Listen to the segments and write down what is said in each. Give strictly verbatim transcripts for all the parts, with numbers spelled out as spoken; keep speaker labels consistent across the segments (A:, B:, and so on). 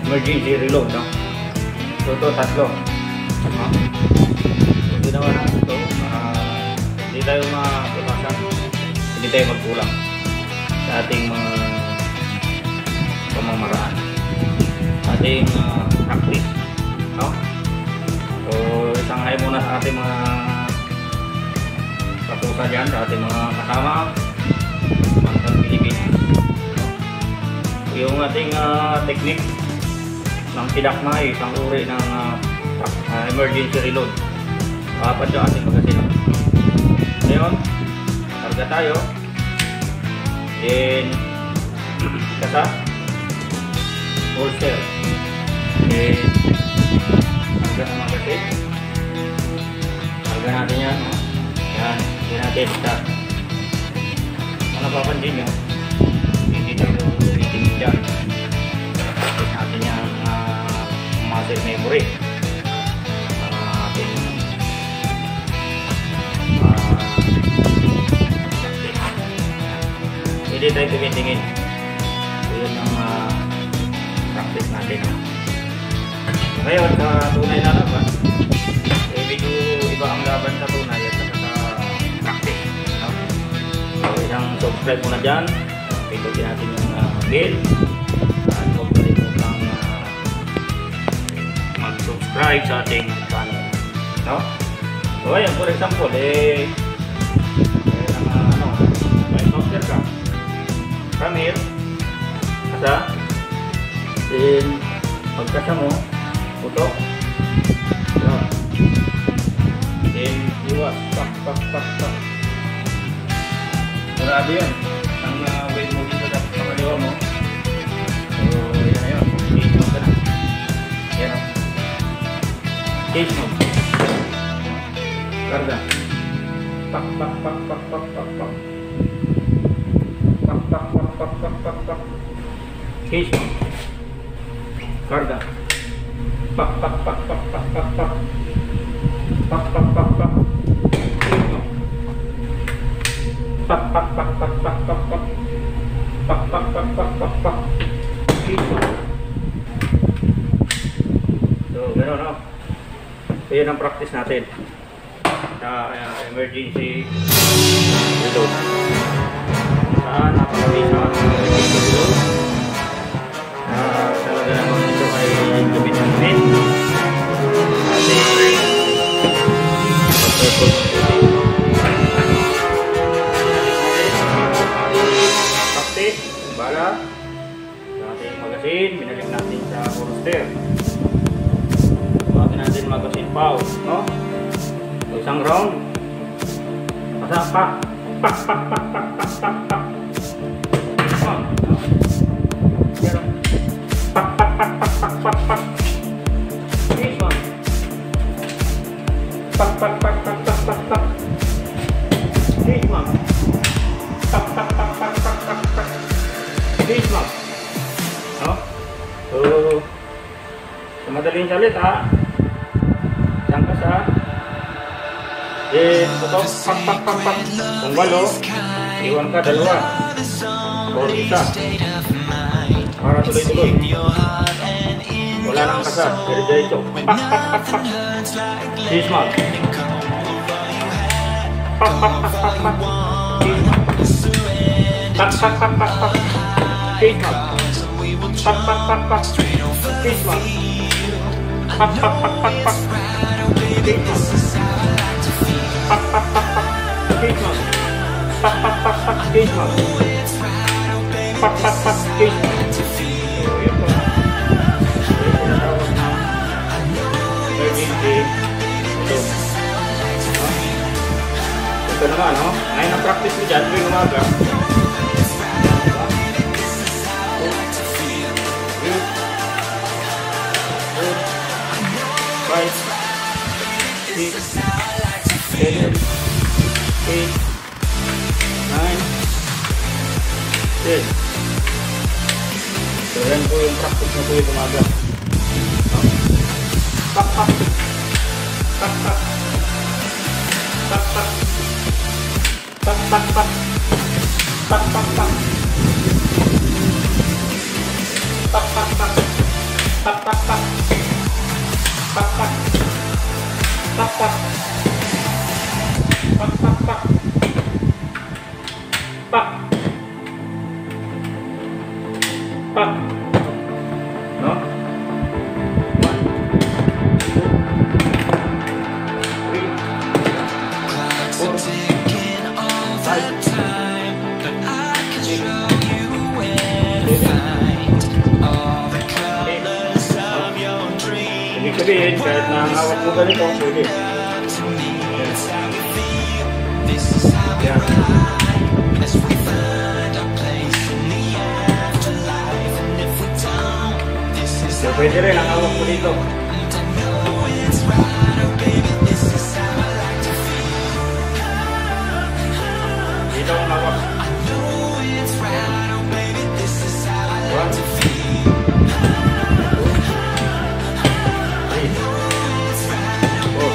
A: emergency reload, no? So ito tatlo, no? So ginawa natin ito para hindi tayo matunasan, hindi tayo magkulang sa ating mga pamamaraan, ating uh, practice, no? So isanghay muna sa ating mga katusa dyan, sa ating mga kasama mga Pilipinas, no? Yung ating uh, technique ng tidakma ay isang uri ng uh, uh, emergency reload. Apat yung ating magkasila. Ngayon, karga tayo. Then kasa holster. Then karga ng magasin. Karga natin yan, no? Yan, hindi natin start. Kung napapansin nyo, hindi tayo itingin dyan. Tapos natin yung uh, muscle memory. Uh, ating uh, hindi tayo tumitingin. So yun ang uh, practice natin. Ngayon, sa tunay na laban, eh, medyo iba ang laban sa tunay at sa practice, no? So isang subscribe muna dyan. Pindutin natin yung uh, bell. At huwag malimutang uh, mag-subscribe sa ating channel, no? So ayan, for example, eh, eh uh, ano, may software ka. From here, kasa. Then, pagkasa mo, putok. So, then, iwas. Pak, pak, pak, pak. Grabe yun. Ang uh, weight mo dito sa kaliwa mo. So, yan na yun. Case mo ka na. Yan o. Case mo. Karga. Pak, pak, pak, pak, pak, pak, pak. Pak, pak, pak, pak, pak, pak, pak. Case mo. Karga. Pak, pak, pak, pak, pak, pak, pak. Pak, pak, pak, pak. Case mo. Pak, pak, pak, pak, pak, pak, pak. Pak, pak, pak, pak, pak, pak. Case mo. So, gano'n, no? So, yun ang practice natin sa uh, emergency reload. Saan napakabisa ang emergency reload. Uh, talaga naman ito ay gabit ng min. Ating pag-purpose practice, bala sa ating magasin, binalik natin sa holster. Bakit natin magasin pause, no? So, isang round. Pasa, pak, pak, pak, pak, pak, pak, pak, pak. Pak, pak, pak, pak, pak, pak, pak. This one. Pak, pak, pak, pak, pak, pak, pak. This one. Pak, pak, pak, pak, pak, pak, pak. This one. No? So, sa madaling salita, isang kasa, eh, putok, pak, pak, pak, pak. Kung walo, iwan ka dalawa. O isa. Para tuloy-tuloy. Wala nang kasa. Diretso. Pak, pak, pak, pak. Sismal. Pak, pak, pak, pak, pak. Sismal. Pak, pak, pak, pak, pak. Sismal. Pak, pak, pak, pak. Sismal. Pak, pak, pak, pak, pak. Sismal. Pak, pak, pak, pak. Sismal. Pak, pak, pak, pak. Sismal. Pak, pak, pak. Sismal. Ito naman, no? Ngayon ang practice mo dyan, tuwing umaga. five, six, seven, eight, nine, ten. So yan po yung practice mo tuwing umaga. Pak, pak. Pak, pak. Pak, pak. Pak, pak, pak. Pak, pak, pak. Pak, pak, pak. Pak, pak, pak. Pak, pak. Pak, pak. Pak, pak, pak. Pak. Pak. No? One, two, three, four, five, six, seven, ibig sabihin, kahit nakangawat mo ganito, pwede. Yan. So, pwede rin ang hawak mo dito. Dito ang hawak. One, two, three, four.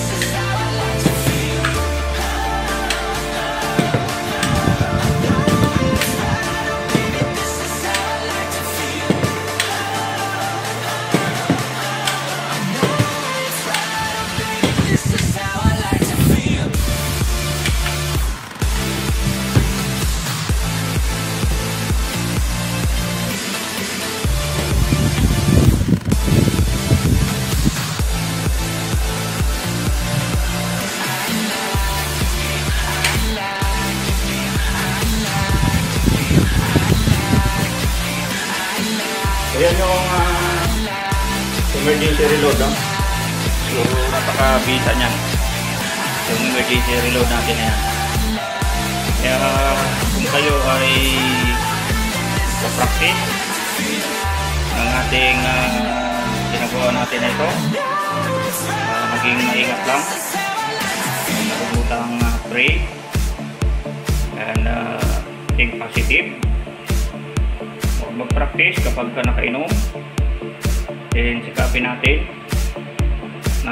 A: Ayan yung uh, emergency reload. No?
B: So, napaka-bisa niyan. Yung emergency reload natin na yan. Kaya kung kayo ay pa-practice ng ating uh, ginagawa natin na ito, uh, maging maingat lang. Nakabutang uh, pray and uh, think positive. Mag-practice kapag ka nakainom, then sikapin natin na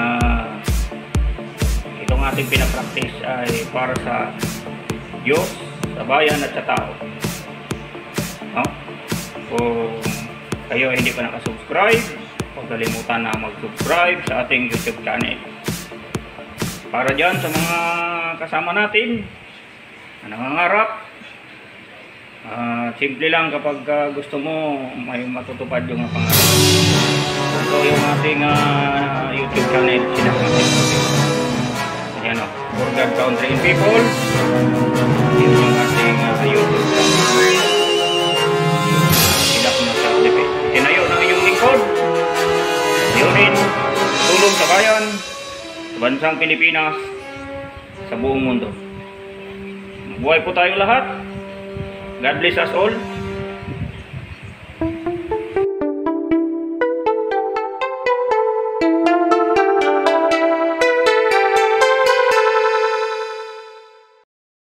B: itong ating pinapractice ay para sa Diyos, sa bayan at sa tao. No? Kung kayo ay hindi pa nakasubscribe, huwag kalimutan na mag-subscribe sa ating YouTube channel. Para dyan sa mga kasama natin na nangangarap, Uh, simple lang kapag uh, gusto mo may matutupad yung pangarap. So yung ating uh, YouTube channel, sinasabing ayan o, For God, Country and People. Yun yung ating uh, YouTube channel. Silap na sa T V. Tinayo ng inyong lingkod. Yunin, tulong sa bayan, sa bansang Pilipinas, sa buong mundo. Buhay po tayo lahat. God bless us all.